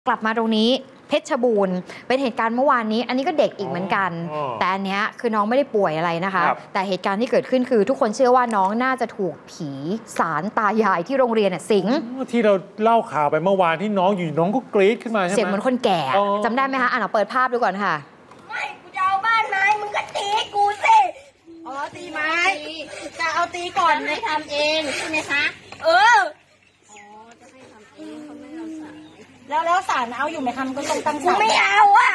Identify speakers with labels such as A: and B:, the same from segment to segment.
A: กลับมาตรงนี้เพชรบูรณ์เป็นเหตุการณ์เมื่อวานนี้อันนี้ก็เด็กอีกเหมือนกันแต่อันเนี้ยคือน้องไม่ได้ป่วยอะไรนะคะแต่เหตุการณ์ที่เกิดขึ้นคือทุกคนเชื่อว่าน้องน่าจะถูกผีสารตายายที่โรงเรียนสิง
B: ที่เราเล่าข่าวไปเมื่อวานที่น้องอยู่น้องก็กรี๊ดขึ้นมาใช่ไหม
A: เสียงเหมือนคนแก่จำได้ไหมคะเราเปิดภาพดูก่อนค่ะ
C: ไม่กูจะเอาบ้านไม้มึงก็ตีกูสิอ๋อตีไม้จะเอาตีก่อนให้ทำเองใช่ไหมคะจะให้ทำเองเขาไม่เอาสารแล้วสารเอาอยู่ไหมคะมันก็ต้องตั้งสารไม่เอาอะ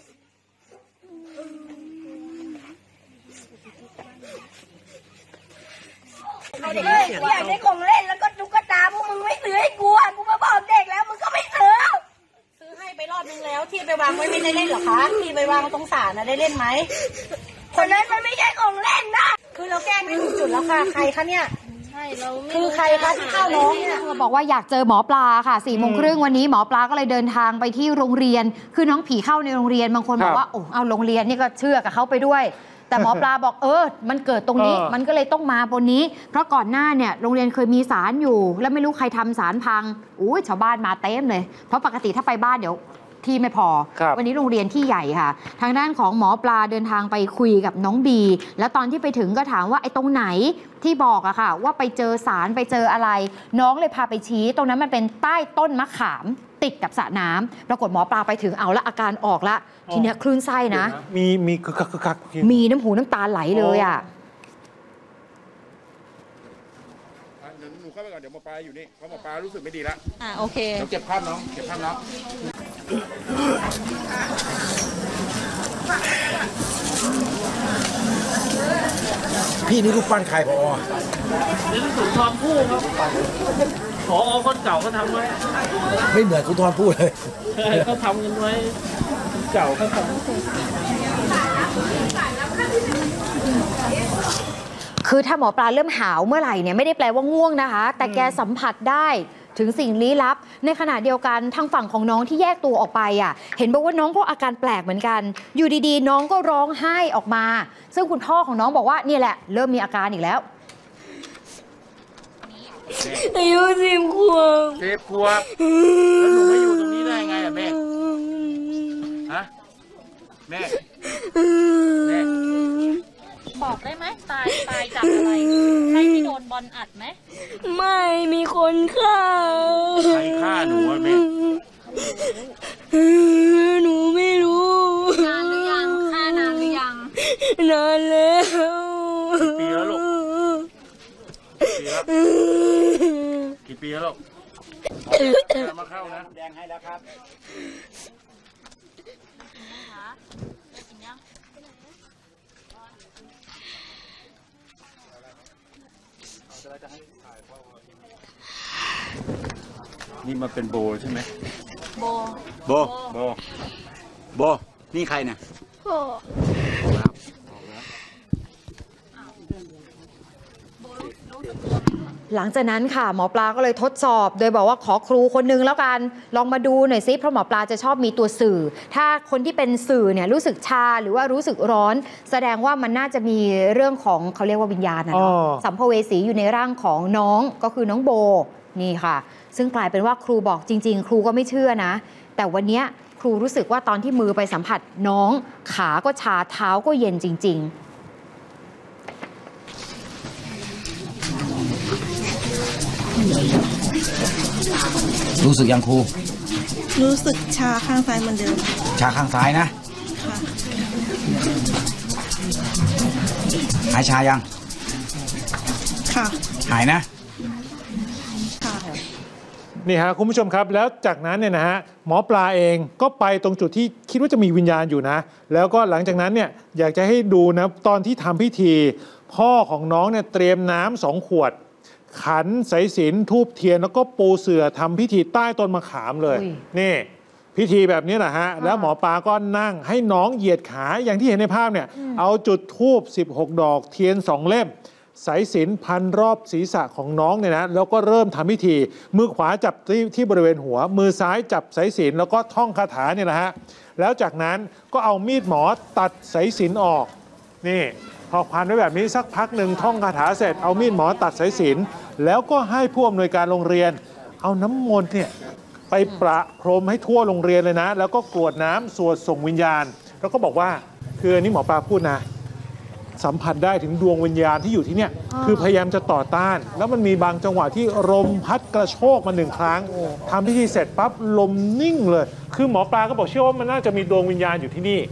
C: อยากได้ของเล่นแล้วก็ตุ๊กตาพวกมึงไม่ซื้อให้กูอ่ะกูก็บอกเด็กแล้วมึงก็ไม่ซื้อให้ไปรอบนึงแล้วที่ไปวางไว้ไม่ได้เล่นหรอคะที่ไปวางตรงศาลนะได้เล่นไหมคนนั้นมันไม่ใช่ของเล่นนะคือเราแก้ไม่ถูกจุดแล้วค่ะใครคะเนี่ยใช่เราคือใครคะที่เข้าน้องเนี่ย
A: บอกว่าอยากเจอหมอปลาค่ะ4:30วันนี้หมอปลาก็เลยเดินทางไปที่โรงเรียนคือน้องผีเข้าในโรงเรียนบางคนบอกว่าโอ้เอาโรงเรียนนี่ก็เชื่อกับเขาไปด้วยแต่หมอปลาบอกมันเกิดตรงนี้มันก็เลยต้องมาบนนี้เพราะก่อนหน้าเนี่ยโรงเรียนเคยมีศาลอยู่แล้วไม่รู้ใครทำศาลพังชาวบ้านมาเต็มเลยเพราะปกติถ้าไปบ้านเดี๋ยวที่ไม่พอวันนี้โรงเรียนที่ใหญ่ค่ะทางด้านของหมอปลาเดินทางไปคุยกับน้องบีแล้วตอนที่ไปถึงก็ถามว่าไอ้ตรงไหนที่บอกอะค่ะว่าไปเจอสารไปเจออะไรน้องเลยพาไปชี้ตรงนั้นมันเป็นใต้ต้นมะขามติดกับสระน้ำปรากฏหมอปลาไปถึงเอาละอาการออกละทีเนี้ยคลื่นไส้นะ
B: มีคัก
A: มีน้ำหูน้ำตาไหลเลยอะ
D: เดี๋ยวหนูเข้าไปก่อนเดี๋ยวหมอปลาอยู่นี่เพราะหมอปลารู้สึกไม่ดีแล้ว
A: โอเค
D: เดี๋ยวเก็บภาพน้อง
E: พี่นี่รูปปั้นใครพอ
F: นี่สุนทรภู่ครับผอคนเก่าเขาทำไว้
E: ไม่เหมือนสุนทรภู่เลย
F: เขาทำกันไว้เก่าเขาทำ
A: คือถ้าหมอปลาเริ่มหาวเมื่อไหร่เนี่ยไม่ได้แปลว่าง่วงนะคะแต่แกสัมผัสได้ถึงสิ่งลี้ลับในขณะเดียวกันทางฝั่งของน้องที่แยกตัวออกไปเห็นบอกว่าน้องก็อาการแปลกเหมือนกันอยู่ดีๆน้องก็ร้องไห้ออกมาซึ่งคุณพ่อของน้องบอกว่านี่แหละเริ่มมีอาการอีกแล้ว
C: อายุ10 ขวบ
D: แล้วหนูไม่อยู่ตรงนี้ได้ไงอะแม่ฮะแม่
G: บอกได้ไหมตายจากอะไรใครที่โดนบอลอัดไหม
C: ไม่มีคนฆ่า
D: ใครฆ่าหนูอะแม่
C: หนูไม่รู้
G: นานหรือยังฆ่านานหรือยัง
C: นานแล้ว
D: กี่ปีแล้วลูกกี่ปีแล้วลูกมาเข้านะแดงให้แล้วครับนี่มาเป็นโบใช่ไหม
G: โ
D: บนี่ใครเนี่ย
A: หลังจากนั้นค่ะหมอปลาก็เลยทดสอบโดยบอกว่าขอครูคนนึงแล้วกันลองมาดูหน่อยซิเพราะหมอปลาจะชอบมีตัวสื่อถ้าคนที่เป็นสื่อเนี่ยรู้สึกชาหรือว่ารู้สึกร้อนแสดงว่ามันน่าจะมีเรื่องของเขาเรียกว่าวิญญาณนะสัมภเวสีอยู่ในร่างของน้องก็คือน้องโบนี่ค่ะซึ่งกลายเป็นว่าครูบอกจริงๆครูก็ไม่เชื่อนะแต่วันนี้ครูรู้สึกว่าตอนที่มือไปสัมผัสน้องขาก็ชาเท้าก็เย็นจริงๆ
E: รู้สึกยังครู
C: รู้สึกชาข้างซ้ายเหมือนเดิม
E: ชาข้างซ้ายนะ
C: ค่ะ
E: หายชายัง
C: ค่ะ
E: หายนะ
B: นี่ฮะคุณผู้ชมครับแล้วจากนั้นเนี่ยนะฮะหมอปลาเองก็ไปตรงจุดที่คิดว่าจะมีวิญญาณอยู่นะแล้วก็หลังจากนั้นเนี่ยอยากจะให้ดูนะตอนที่ทำพิธีพ่อของน้องเนี่ยเตรียมน้ำ2 ขวดขันสายสิญจน์ธูปเทียนแล้วก็ปูเสื่อทำพิธีใต้ต้นมะขามเลยนี่พิธีแบบนี้แหละฮะแล้วหมอปลาก็นั่งให้น้องเหยียดขาอย่างที่เห็นในภาพเนี่ยเอาจุดธูป16 ดอกเทียน2 เล่มสายสิญจน์พันรอบศีรษะของน้องเนี่ยนะแล้วก็เริ่มทำพิธีมือขวาจับที่บริเวณหัวมือซ้ายจับสายสิญจน์แล้วก็ท่องคาถาเนี่ยนะฮะแล้วจากนั้นก็เอามีดหมอตัดสายสิญจน์ออกนี่พอพันไว้แบบนี้สักพักหนึ่งท่องคาถาเสร็จเอามีดหมอตัดสายสิญจน์แล้วก็ให้ผู้อำนวยการโรงเรียนเอาน้ำมนต์เนี่ยไปประพรมให้ทั่วโรงเรียนเลยนะ แล้วก็กรวดน้ำสวดส่งวิญญาณ แล้วก็บอกว่าคืออันนี้หมอปลาพูดนะ สัมผัสได้ถึงดวงวิญญาณที่อยู่ที่เนี่ยคือพยายามจะต่อต้าน แล้วมันมีบางจังหวะที่ลมพัดกระโชกมา1 ครั้งทำพิธีเสร็จปั๊บลมนิ่งเลย คือหมอปลาก็บอกเชื่อว่ามันน่าจะมีดวงวิญญาณอยู่ที่นี่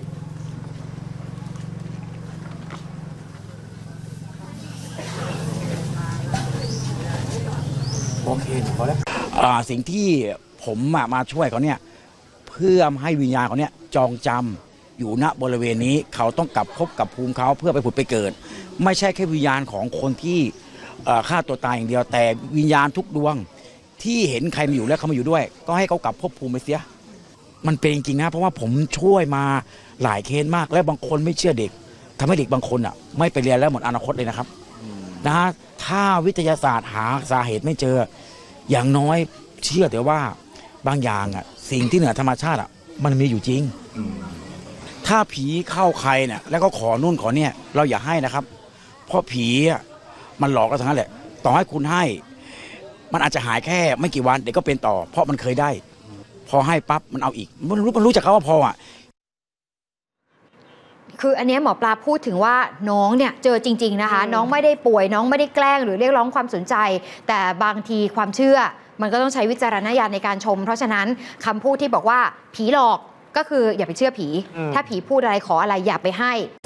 E: โอเคพอแล้วสิ่งที่ผมมาช่วยเขาเนี่ยเพื่อให้วิญญาณเขาเนี่ยจองจำอยู่ณบริเวณนี้เขาต้องกลับพบกับภูมิเขาเพื่อไปผุดไปเกิด ไม่ใช่แค่วิญญาณของคนที่ฆ่าตัวตายอย่างเดียวแต่วิญญาณทุกดวงที่เห็นใครมาอยู่แล้วเขามาอยู่ด้วย ก็ให้เขากลับภพภูมิไปเสียมันเป็นจริงๆนะเพราะว่าผมช่วยมาหลายเคสมากและบางคนไม่เชื่อเด็กทำให้เด็กบางคนไม่ไปเรียนแล้วหมดอนาคตเลยนะครับนะถ้าวิทยาศาสตร์หาสาเหตุไม่เจออย่างน้อยเชื่อแต่ว่าบางอย่างสิ่งที่เหนือธรรมชาติมันมีอยู่จริงถ้าผีเข้าใครเนี่ยแล้วก็ขอนู่นขอเนี่ยเราอย่าให้นะครับเพราะผีมันหลอกเราทั้งนั้นแหละต่อให้คุณให้มันอาจจะหายแค่ไม่กี่วันเดี๋ยวก็เป็นต่อเพราะมันเคยได้พอให้ปั๊บมันเอาอีกมันรู้จักเขาว่าพอ
A: คืออันนี้หมอปลาพูดถึงว่าน้องเนี่ยเจอจริงๆนะคะน้องไม่ได้ป่วยน้องไม่ได้แกล้งหรือเรียกร้องความสนใจแต่บางทีความเชื่อมันก็ต้องใช้วิจารณญาณในการชมเพราะฉะนั้นคำพูดที่บอกว่าผีหลอกก็คืออย่าไปเชื่อผีถ้าผีพูดอะไรขออะไรอย่าไปให้